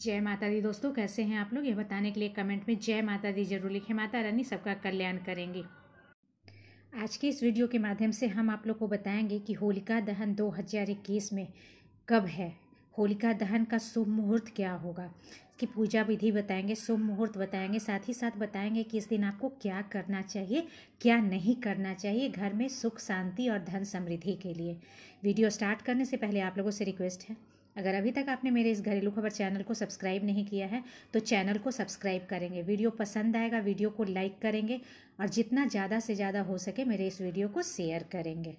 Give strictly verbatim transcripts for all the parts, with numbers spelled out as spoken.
जय माता दी। दोस्तों कैसे हैं आप लोग, ये बताने के लिए कमेंट में जय माता दी जरूर लिखें। माता रानी सबका कल्याण करेंगी। आज के इस वीडियो के माध्यम से हम आप लोग को बताएंगे कि होलिका दहन दो हज़ार इक्कीस में कब है, होलिका दहन का शुभ मुहूर्त क्या होगा, इसकी पूजा विधि बताएंगे, शुभ मुहूर्त बताएंगे, साथ ही साथ बताएंगे कि इस दिन आपको क्या करना चाहिए, क्या नहीं करना चाहिए घर में सुख शांति और धन समृद्धि के लिए। वीडियो स्टार्ट करने से पहले आप लोगों से रिक्वेस्ट है, अगर अभी तक आपने मेरे इस घरेलू खबर चैनल को सब्सक्राइब नहीं किया है तो चैनल को सब्सक्राइब करेंगे। वीडियो पसंद आएगा वीडियो को लाइक करेंगे और जितना ज़्यादा से ज़्यादा हो सके मेरे इस वीडियो को शेयर करेंगे।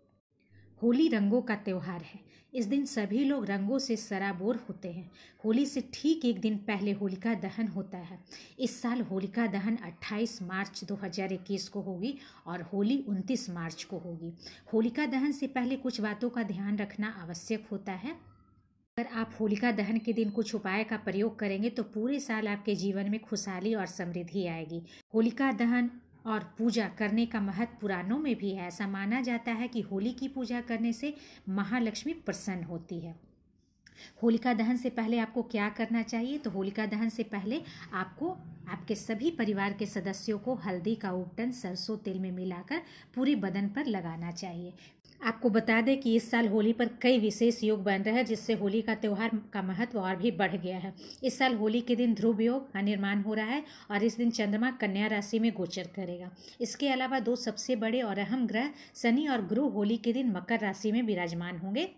होली रंगों का त्यौहार है। इस दिन सभी लोग रंगों से सराबोर होते हैं। होली से ठीक एक दिन पहले होलिका दहन होता है। इस साल होलिका दहन अट्ठाईस मार्च दो हज़ार इक्कीस को होगी और होली उनतीस मार्च को होगी। होलिका दहन से पहले कुछ बातों का ध्यान रखना आवश्यक होता है। अगर आप होलिका दहन के दिन कुछ उपाय का प्रयोग करेंगे तो पूरे साल आपके जीवन में खुशहाली और समृद्धि आएगी। होलिका दहन और पूजा करने का महत्व पुराणों में भी है। ऐसा माना जाता है कि होली की पूजा करने से महालक्ष्मी प्रसन्न होती है। होलिका दहन से पहले आपको क्या करना चाहिए, तो होलिका दहन से पहले आपको आपके सभी परिवार के सदस्यों को हल्दी का उपटन सरसों तेल में मिलाकर पूरे बदन पर लगाना चाहिए। आपको बता दें कि इस साल होली पर कई विशेष योग बन रहे हैं, जिससे होली का त्यौहार का महत्व और भी बढ़ गया है। इस साल होली के दिन ध्रुव योग का निर्माण हो रहा है और इस दिन चंद्रमा कन्या राशि में गोचर करेगा। इसके अलावा दो सबसे बड़े और अहम ग्रह शनि और गुरु होली के दिन मकर राशि में विराजमान होंगे,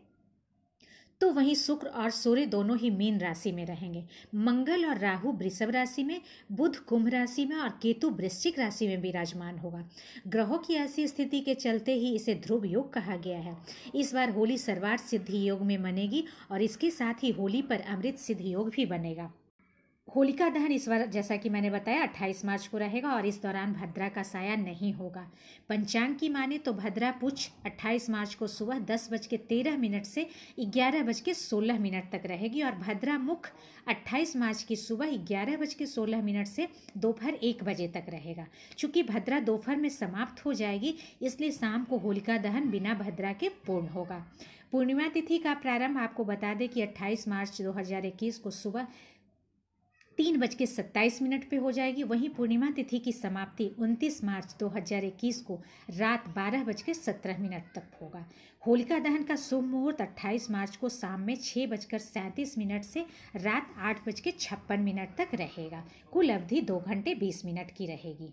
तो वहीं शुक्र और सूर्य दोनों ही मीन राशि में रहेंगे। मंगल और राहु वृषभ राशि में, बुध कुंभ राशि में और केतु वृश्चिक राशि में विराजमान होगा। ग्रहों की ऐसी स्थिति के चलते ही इसे ध्रुव योग कहा गया है। इस बार होली सर्वार्थ सिद्धि योग में मनेगी और इसके साथ ही होली पर अमृत सिद्धि योग भी बनेगा। होलिका दहन इस बार जैसा कि मैंने बताया अट्ठाईस मार्च को रहेगा और इस दौरान भद्रा का साया नहीं होगा। पंचांग की माने तो भद्रा पुछ अट्ठाईस मार्च को सुबह दस बज के तेरह मिनट से ग्यारह बज के सोलह मिनट तक रहेगी और भद्रा मुख अट्ठाईस मार्च की सुबह ग्यारह बज के सोलह मिनट से दोपहर एक बजे तक रहेगा। चूँकि भद्रा दोपहर में समाप्त हो जाएगी, इसलिए शाम को होलिका दहन बिना भद्रा के पूर्ण होगा। पूर्णिमा तिथि का प्रारंभ आपको बता दें कि अट्ठाईस मार्च दो हज़ार इक्कीस को सुबह तीन बज के सत्ताईस मिनट पे हो जाएगी। वहीं पूर्णिमा तिथि की समाप्ति उनतीस मार्च दो हज़ार इक्कीस को रात बारह बज के सत्रह मिनट तक होगा। होलिका दहन का शुभ मुहूर्त अट्ठाईस मार्च को शाम में छः बजकर सैंतीस मिनट से रात आठ बज के छप्पन मिनट तक रहेगा। कुल अवधि दो घंटे बीस मिनट की रहेगी।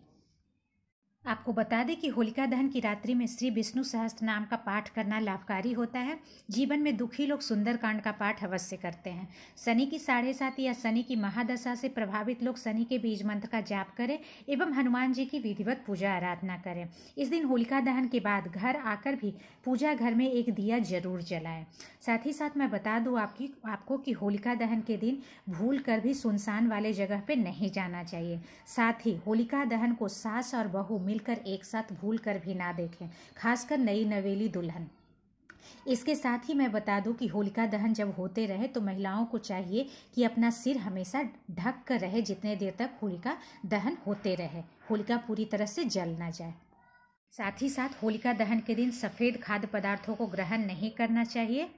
आपको बता दें कि होलिका दहन की रात्रि में श्री विष्णु सहस्त्र नाम का पाठ करना लाभकारी होता है। जीवन में दुखी लोग सुंदरकांड का पाठ अवश्य करते हैं। शनि की साढ़े सात या शनि की महादशा से प्रभावित लोग शनि के बीज मंत्र का जाप करें एवं हनुमान जी की विधिवत पूजा आराधना करें। इस दिन होलिका दहन के बाद घर आकर भी पूजा घर में एक दिया जरूर जलाएं। साथ ही साथ मैं बता दूं आपकी आपको कि होलिका दहन के दिन भूल कर भी सुनसान वाले जगह पे नहीं जाना चाहिए। साथ ही होलिका दहन को सास और बहू मिलकर एक साथ भूल कर भी ना देखें, खासकर नई नवेली दुल्हन। इसके साथ ही मैं बता दूं कि होलिका दहन जब होते रहे तो महिलाओं को चाहिए कि अपना सिर हमेशा ढक कर रहे जितने देर तक होलिका दहन होते रहे, होलिका पूरी तरह से जल ना जाए। साथ ही साथ होलिका दहन के दिन सफ़ेद खाद्य पदार्थों को ग्रहण नहीं करना चाहिए।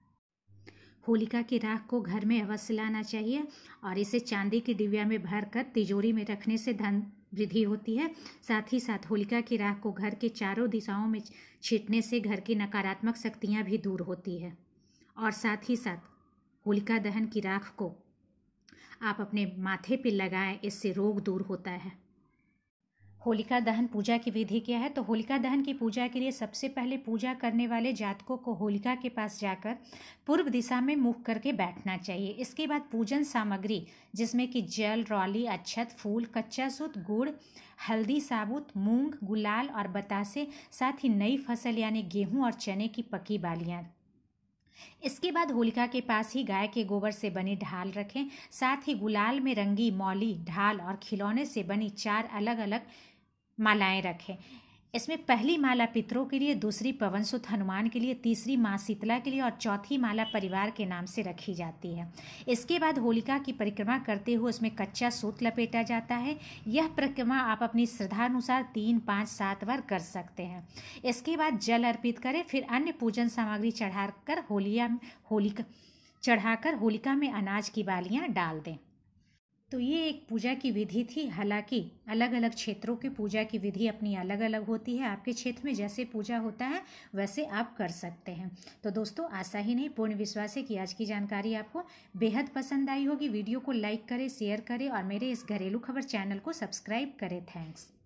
होलिका की राख को घर में अवश्य लाना चाहिए और इसे चांदी की डिबिया में भरकर तिजोरी में रखने से धन वृद्धि होती है। साथ ही साथ होलिका की राख को घर के चारों दिशाओं में छींटने से घर की नकारात्मक शक्तियां भी दूर होती है। और साथ ही साथ होलिका दहन की राख को आप अपने माथे पर लगाएं, इससे रोग दूर होता है। होलिका दहन पूजा की विधि क्या है, तो होलिका दहन की पूजा के लिए सबसे पहले पूजा करने वाले जातकों को होलिका के पास जाकर पूर्व दिशा में मुख करके बैठना चाहिए। इसके बाद पूजन सामग्री जिसमें कि जल, रौली, अक्षत, फूल, कच्चा सूत, गुड़, हल्दी, साबुत, मूंग, गुलाल और बतासे, साथ ही नई फसल यानी गेहूं और चने की पकी बालियां। इसके बाद होलिका के पास ही गाय के गोबर से बनी ढाल रखें। साथ ही गुलाल में रंगी मौली, ढाल और खिलौने से बनी चार अलग अलग मालाएं रखें। इसमें पहली माला पितरों के लिए, दूसरी पवन सुत हनुमान के लिए, तीसरी माँ शीतला के लिए और चौथी माला परिवार के नाम से रखी जाती है। इसके बाद होलिका की परिक्रमा करते हुए उसमें कच्चा सूत लपेटा जाता है। यह परिक्रमा आप अपनी श्रद्धानुसार तीन, पाँच, सात बार कर सकते हैं। इसके बाद जल अर्पित करें, फिर अन्य पूजन सामग्री चढ़ाकर होलिया होलिका चढ़ाकर होलिका में अनाज की बालियाँ डाल दें। तो ये एक पूजा की विधि थी। हालांकि अलग अलग क्षेत्रों की पूजा की विधि अपनी अलग अलग होती है। आपके क्षेत्र में जैसे पूजा होता है वैसे आप कर सकते हैं। तो दोस्तों, आशा ही नहीं पूर्ण विश्वास है कि आज की जानकारी आपको बेहद पसंद आई होगी। वीडियो को लाइक करें, शेयर करें और मेरे इस घरेलू खबर चैनल को सब्सक्राइब करें। थैंक्स।